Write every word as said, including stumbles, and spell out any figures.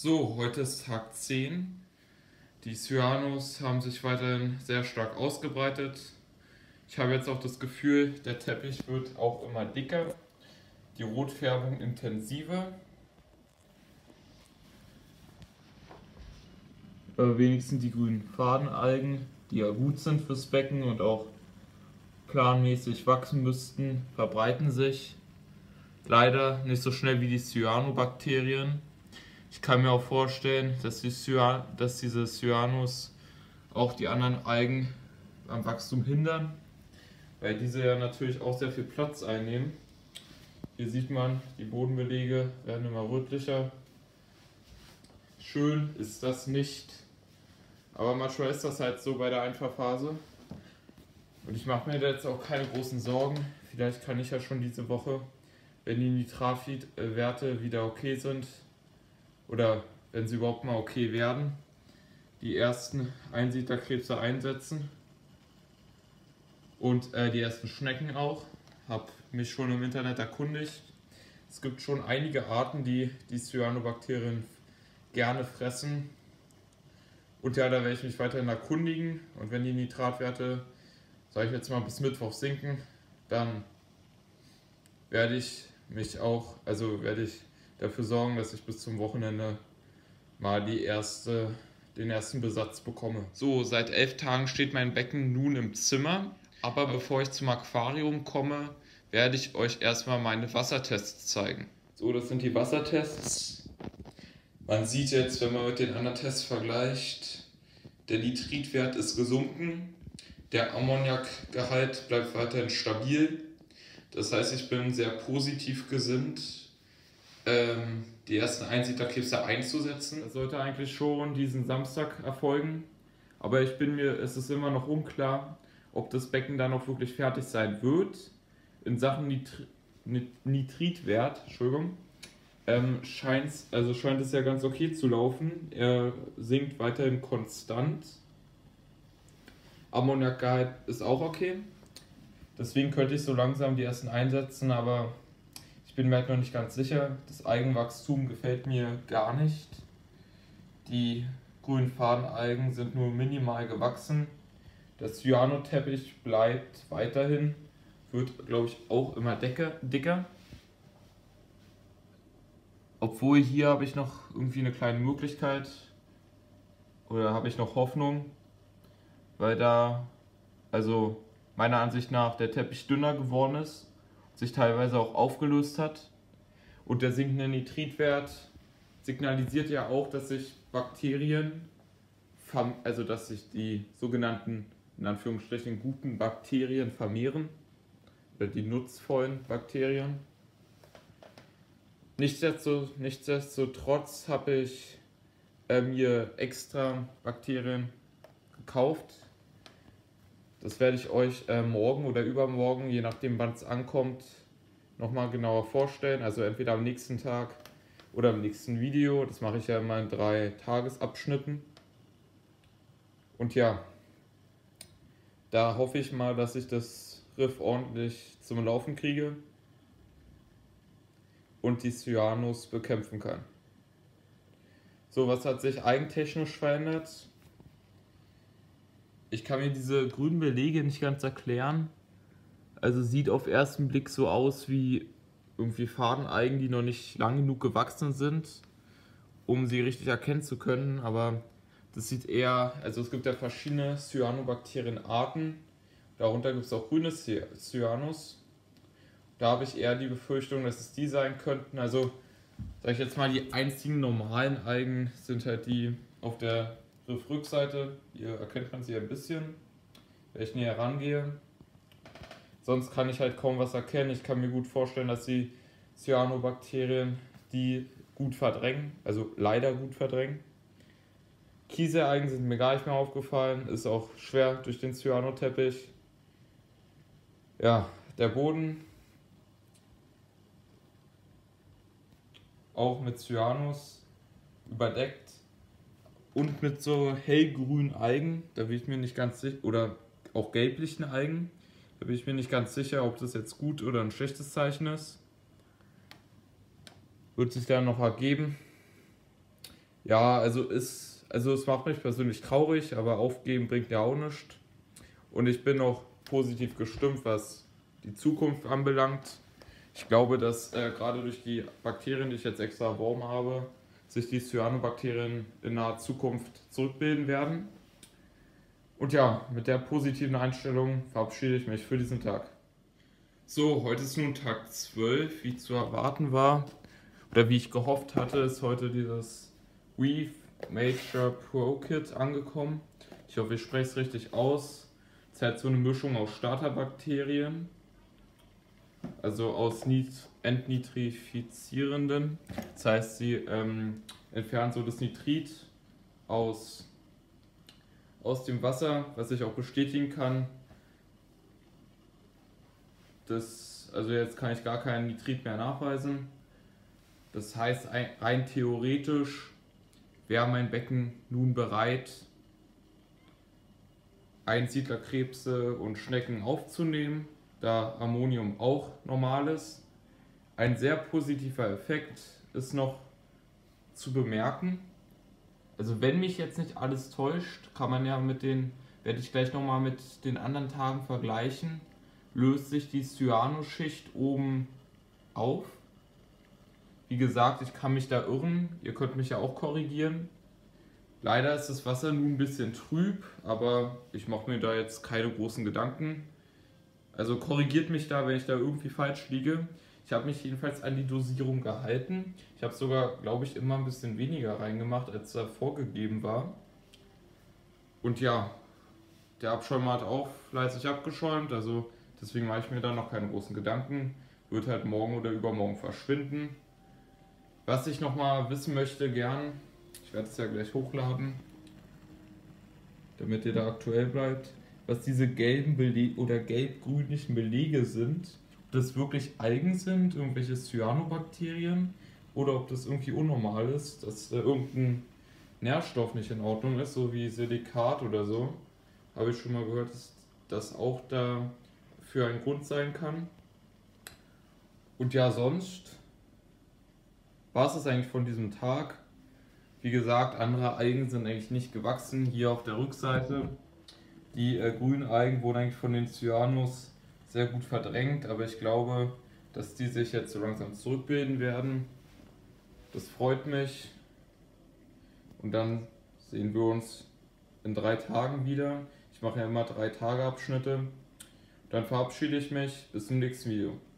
So, heute ist Tag zehn. Die Cyanos haben sich weiterhin sehr stark ausgebreitet. Ich habe jetzt auch das Gefühl, der Teppich wird auch immer dicker, die Rotfärbung intensiver. Äh, wenigstens die grünen Fadenalgen, die ja gut sind fürs Becken und auch planmäßig wachsen müssten, verbreiten sich. Leider nicht so schnell wie die Cyanobakterien. Ich kann mir auch vorstellen, dass, die Cyan dass diese Cyanos auch die anderen Algen am Wachstum hindern, weil diese ja natürlich auch sehr viel Platz einnehmen. Hier sieht man, die Bodenbelege werden immer rötlicher. Schön ist das nicht, aber manchmal ist das halt so bei der Einfahrphase. Und ich mache mir da jetzt auch keine großen Sorgen. Vielleicht kann ich ja schon diese Woche, wenn die Nitratwerte wieder okay sind, oder wenn sie überhaupt mal okay werden, die ersten Einsiedlerkrebse einsetzen und äh, die ersten Schnecken auch. Habe mich schon im Internet erkundigt. Es gibt schon einige Arten, die die Cyanobakterien gerne fressen. Und ja, da werde ich mich weiterhin erkundigen. Und wenn die Nitratwerte, sage ich jetzt mal, bis Mittwoch sinken, dann werde ich mich auch, also werde ich dafür sorgen, dass ich bis zum Wochenende mal die erste, den ersten Besatz bekomme. So, seit elf Tagen steht mein Becken nun im Zimmer. Aber bevor ich zum Aquarium komme, werde ich euch erstmal meine Wassertests zeigen. So, das sind die Wassertests. Man sieht jetzt, wenn man mit den anderen Tests vergleicht, der Nitritwert ist gesunken. Der Ammoniakgehalt bleibt weiterhin stabil. Das heißt, ich bin sehr positiv gesinnt, ähm, die ersten Einsiedlerkrebse einzusetzen. Das sollte eigentlich schon diesen Samstag erfolgen. Aber ich bin mir, es ist immer noch unklar, ob das Becken dann auch wirklich fertig sein wird. In Sachen Nitri Nitritwert, Entschuldigung, ähm, scheint's, also scheint es ja ganz okay zu laufen. Er sinkt weiterhin konstant. Ammoniakgehalt ist auch okay. Deswegen könnte ich so langsam die ersten einsetzen, aber ich bin mir halt noch nicht ganz sicher. Das Algenwachstum gefällt mir gar nicht. Die grünen Fadenalgen sind nur minimal gewachsen. Der Cyanoteppich bleibt weiterhin, wird glaube ich auch immer dicker, dicker. Obwohl hier habe ich noch irgendwie eine kleine Möglichkeit oder habe ich noch Hoffnung, weil da, also meiner Ansicht nach, der Teppich dünner geworden ist, sich teilweise auch aufgelöst hat. Und der sinkende Nitritwert signalisiert ja auch, dass sich Bakterien, also dass sich die sogenannten, in Anführungsstrichen, guten Bakterien vermehren, oder die nutzvollen Bakterien. Nichtsdestotrotz, nichtsdestotrotz habe ich äh, mir extra Bakterien gekauft. Das werde ich euch äh, morgen oder übermorgen, je nachdem wann es ankommt, nochmal genauer vorstellen. Also entweder am nächsten Tag oder im nächsten Video. Das mache ich ja immer in drei Tagesabschnitten. Und ja, da hoffe ich mal, dass ich das Riff ordentlich zum Laufen kriege und die Cyanos bekämpfen kann. So, was hat sich eigentechnisch verändert? Ich kann mir diese grünen Belege nicht ganz erklären. Also sieht auf den ersten Blick so aus wie irgendwie Fadenalgen, die noch nicht lang genug gewachsen sind, um sie richtig erkennen zu können. Aber das sieht eher, also es gibt ja verschiedene Cyanobakterienarten. Darunter gibt es auch grüne Cyanos. Da habe ich eher die Befürchtung, dass es die sein könnten. Also sage ich jetzt mal, die einzigen normalen Algen sind halt die auf der Rückseite. Hier erkennt man sie ein bisschen, wenn ich näher rangehe. Sonst kann ich halt kaum was erkennen. Ich kann mir gut vorstellen, dass die Cyanobakterien die gut verdrängen, also leider gut verdrängen. Kieselalgen sind mir gar nicht mehr aufgefallen, ist auch schwer durch den Cyanoteppich. Ja, der Boden auch mit Cyanos überdeckt und mit so hellgrünen Algen. Da bin ich mir nicht ganz sicher, oder auch gelblichen Algen. Da bin ich mir nicht ganz sicher, ob das jetzt gut oder ein schlechtes Zeichen ist. Wird sich dann noch ergeben. Ja, also ist, also es macht mich persönlich traurig, aber aufgeben bringt ja auch nichts. Und ich bin auch positiv gestimmt, was die Zukunft anbelangt. Ich glaube, dass äh, gerade durch die Bakterien, die ich jetzt extra erworben habe, sich die Cyanobakterien in naher Zukunft zurückbilden werden. Und ja, mit der positiven Einstellung verabschiede ich mich für diesen Tag. So, heute ist nun Tag zwölf, wie zu erwarten war. Oder wie ich gehofft hatte, ist heute dieses Weave Major Pro Kit angekommen. Ich hoffe, ich spreche es richtig aus. Es ist halt so eine Mischung aus Starterbakterien, also aus Nit- entnitrifizierenden. Das heißt, sie ähm, entfernen so das Nitrit aus, aus dem Wasser, was ich auch bestätigen kann. Das, also jetzt kann ich gar keinen Nitrit mehr nachweisen. Das heißt, rein theoretisch wäre mein Becken nun bereit, Einsiedlerkrebse und Schnecken aufzunehmen, da Ammonium auch normal ist. Ein sehr positiver Effekt ist noch zu bemerken. Also wenn mich jetzt nicht alles täuscht, kann man ja mit den, werde ich gleich nochmal mit den anderen Tagen vergleichen, löst sich die Cyanoschicht oben auf. Wie gesagt, ich kann mich da irren, ihr könnt mich ja auch korrigieren. Leider ist das Wasser nun ein bisschen trüb, aber ich mache mir da jetzt keine großen Gedanken. Also korrigiert mich da, wenn ich da irgendwie falsch liege. Ich habe mich jedenfalls an die Dosierung gehalten. Ich habe sogar, glaube ich, immer ein bisschen weniger reingemacht, als da vorgegeben war. Und ja, der Abschäumer hat auch fleißig abgeschäumt, also deswegen mache ich mir da noch keine großen Gedanken. Wird halt morgen oder übermorgen verschwinden. Was ich nochmal wissen möchte, gern, ich werde es ja gleich hochladen, damit ihr da aktuell bleibt, was diese gelben Belege oder gelb-grünlichen Belege sind. Ob das wirklich Algen sind, irgendwelche Cyanobakterien, oder ob das irgendwie unnormal ist, dass äh, irgendein Nährstoff nicht in Ordnung ist, so wie Silikat oder so. Habe ich schon mal gehört, dass das auch dafür ein Grund sein kann. Und ja, sonst war es das eigentlich von diesem Tag. Wie gesagt, andere Algen sind eigentlich nicht gewachsen. Hier auf der Rückseite, die äh, grünen Algen wurden eigentlich von den Cyanus sehr gut verdrängt, aber ich glaube, dass die sich jetzt so langsam zurückbilden werden. Das freut mich. Und dann sehen wir uns in drei Tagen wieder. Ich mache ja immer drei Tage Abschnitte. Dann verabschiede ich mich. Bis zum nächsten Video.